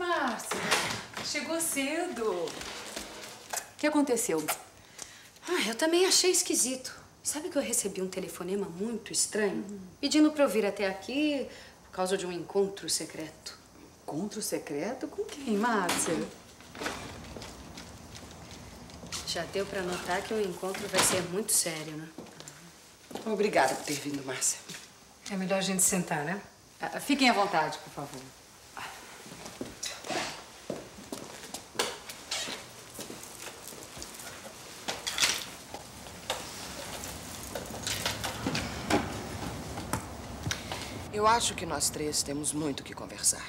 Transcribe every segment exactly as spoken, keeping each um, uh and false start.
Márcia. Chegou cedo. O que aconteceu? Ah, eu também achei esquisito. Sabe que eu recebi um telefonema muito estranho? Uhum. Pedindo pra eu vir até aqui por causa de um encontro secreto. Encontro secreto? Com quem, Márcia? Já deu pra notar que o encontro vai ser muito sério, né? Obrigada por ter vindo, Márcia. É melhor a gente sentar, né? Fiquem à vontade, por favor. Eu acho que nós três temos muito o que conversar.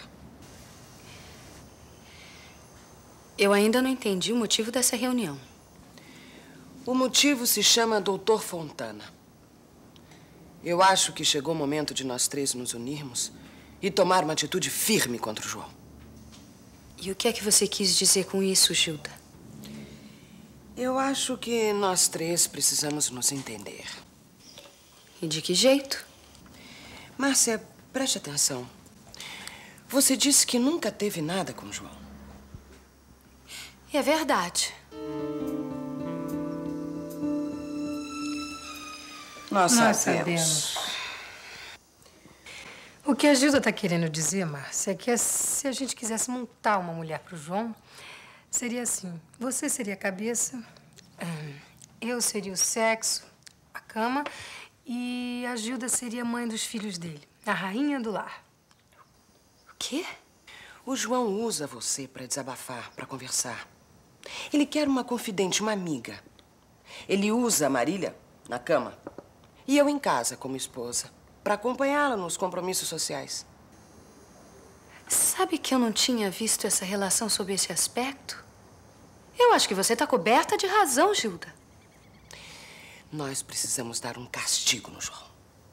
Eu ainda não entendi o motivo dessa reunião. O motivo se chama doutor Fontana. Eu acho que chegou o momento de nós três nos unirmos e tomar uma atitude firme contra o João. E o que é que você quis dizer com isso, Gilda? Eu acho que nós três precisamos nos entender. E de que jeito? Márcia, preste atenção. Você disse que nunca teve nada com o João. É verdade. Nós, Nós sabemos. sabemos. O que a Gilda está querendo dizer, Márcia, é que se a gente quisesse montar uma mulher para o João, seria assim. Você seria a cabeça, eu seria o sexo, a cama, e a Gilda seria a mãe dos filhos dele, a rainha do lar. O quê? O João usa você para desabafar, para conversar. Ele quer uma confidente, uma amiga. Ele usa a Marília na cama e eu em casa como esposa, para acompanhá-la nos compromissos sociais. Sabe que eu não tinha visto essa relação sob esse aspecto? Eu acho que você está coberta de razão, Gilda. Nós precisamos dar um castigo no João.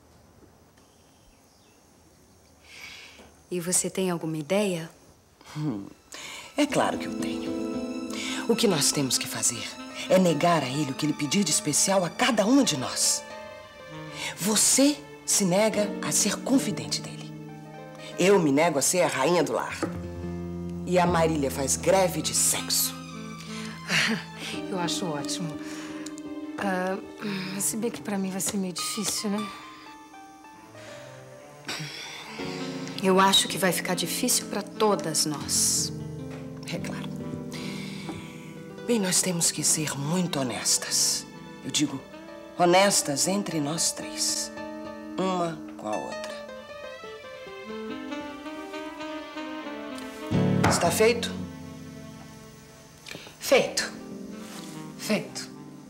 E você tem alguma ideia? Hum, é claro que eu tenho. O que nós temos que fazer é negar a ele o que ele pedir de especial a cada uma de nós. Você se nega a ser confidente dele. Eu me nego a ser a rainha do lar. E a Marília faz greve de sexo. Eu acho ótimo. Ah, se bem que pra mim vai ser meio difícil, né? Eu acho que vai ficar difícil pra todas nós. É claro. Bem, nós temos que ser muito honestas. Eu digo, honestas entre nós três. Uma com a outra. Está feito? Feito. Feito.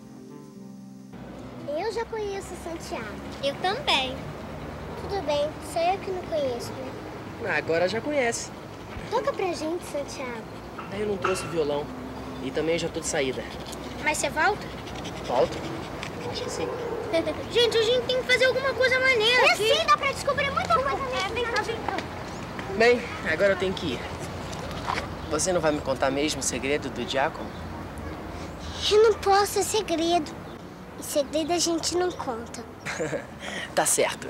Eu já conheço Santiago. Eu também. Tudo bem, só eu que não conheço, né? Agora já conhece. Toca pra gente, Santiago. Eu não trouxe violão. E também já tô de saída. Mas você volta? Volto? Acho que sim. Gente, a gente tem que fazer alguma coisa maneira é aqui. É sim, dá pra descobrir muita coisa. É, vem cá, vem cá. Bem, agora eu tenho que ir. Você não vai me contar mesmo o segredo do Giacomo? Eu não posso, é segredo. E segredo a gente não conta. Tá certo.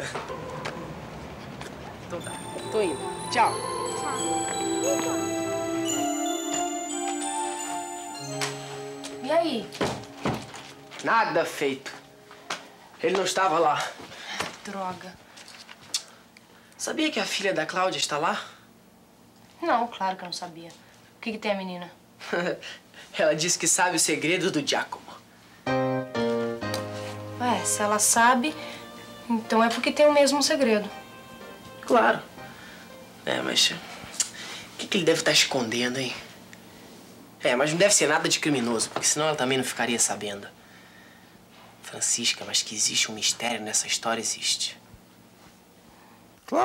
Então tá, tô indo. Tchau. Tchau. E aí? Nada feito. Ele não estava lá. Droga. Sabia que a filha da Cláudia está lá? Não, claro que eu não sabia. O que que tem a menina? Ela disse que sabe o segredo do Giacomo. Ué, se ela sabe, então é porque tem o mesmo segredo. Claro. É, mas... O que, que ele deve estar escondendo, hein? É, mas não deve ser nada de criminoso, porque senão ela também não ficaria sabendo. Francisca, mas que existe um mistério nessa história, existe.